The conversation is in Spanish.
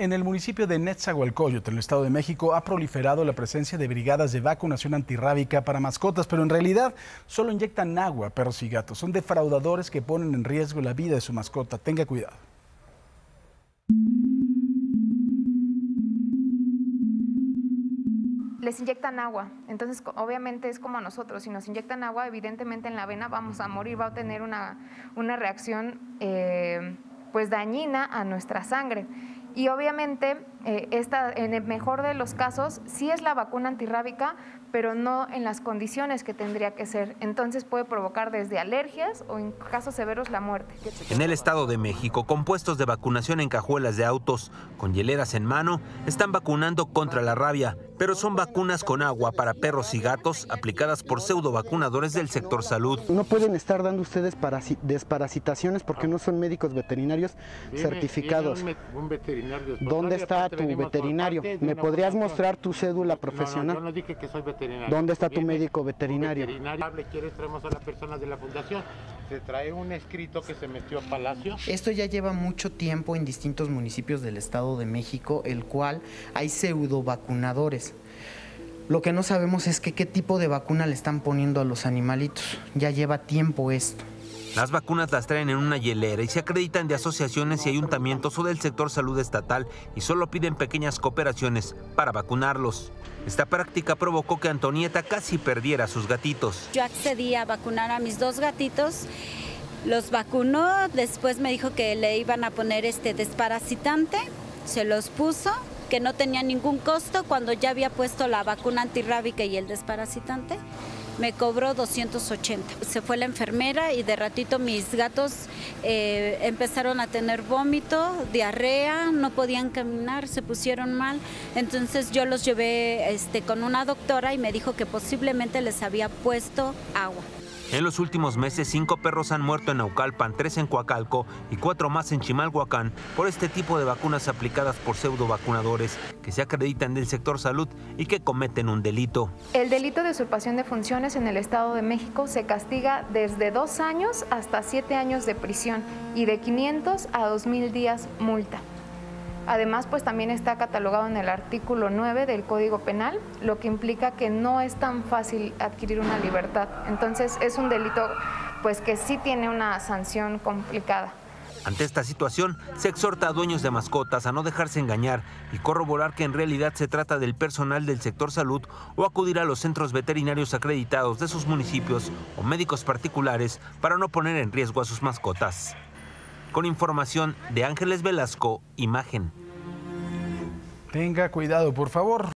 En el municipio de Nezahualcóyotl, en el Estado de México, ha proliferado la presencia de brigadas de vacunación antirrábica para mascotas, pero en realidad solo inyectan agua a perros y gatos. Son defraudadores que ponen en riesgo la vida de su mascota. Tenga cuidado. Les inyectan agua, entonces obviamente es como a nosotros, si nos inyectan agua, evidentemente en la vena vamos a morir, va a tener una reacción pues dañina a nuestra sangre. Y obviamente en el mejor de los casos sí es la vacuna antirrábica, pero no en las condiciones que tendría que ser. Entonces puede provocar desde alergias o en casos severos la muerte. En el Estado de México, con puestos de vacunación en cajuelas de autos, con hieleras en mano, están vacunando contra la rabia, pero son vacunas con agua para perros y gatos aplicadas por pseudovacunadores del sector salud. No pueden estar dando ustedes desparasitaciones porque no son médicos veterinarios certificados. ¿Dónde está tu veterinario? ¿Me podrías mostrar tu cédula profesional? No, yo no dije que soy veterinario. ¿Dónde está tu médico veterinario? ¿Quieres traemos a la persona de la fundación? Se trae un escrito que se metió a Palacio. Esto ya lleva mucho tiempo en distintos municipios del Estado de México, el cual hay pseudo vacunadores. Lo que no sabemos es qué tipo de vacuna le están poniendo a los animalitos. Ya lleva tiempo esto. Las vacunas las traen en una hielera y se acreditan de asociaciones y ayuntamientos o del sector salud estatal y solo piden pequeñas cooperaciones para vacunarlos. Esta práctica provocó que Antonieta casi perdiera a sus gatitos. Yo accedí a vacunar a mis 2 gatitos, los vacunó, después me dijo que le iban a poner desparasitante, se los puso, que no tenía ningún costo cuando ya había puesto la vacuna antirrábica y el desparasitante. Me cobró 280. Se fue la enfermera y de ratito mis gatos empezaron a tener vómito, diarrea, no podían caminar, se pusieron mal. Entonces yo los llevé con una doctora y me dijo que posiblemente les había puesto agua. En los últimos meses, 5 perros han muerto en Naucalpan, 3 en Coacalco y 4 más en Chimalhuacán por este tipo de vacunas aplicadas por pseudovacunadores que se acreditan del sector salud y que cometen un delito. El delito de usurpación de funciones en el Estado de México se castiga desde 2 años hasta 7 años de prisión y de 500 a 2,000 días multa. Además, pues también está catalogado en el artículo 9 del Código Penal, lo que implica que no es tan fácil adquirir una libertad. Entonces, es un delito pues que sí tiene una sanción complicada. Ante esta situación, se exhorta a dueños de mascotas a no dejarse engañar y corroborar que en realidad se trata del personal del sector salud o acudir a los centros veterinarios acreditados de sus municipios o médicos particulares para no poner en riesgo a sus mascotas. Con información de Ángeles Velasco, Imagen. Tenga cuidado, por favor.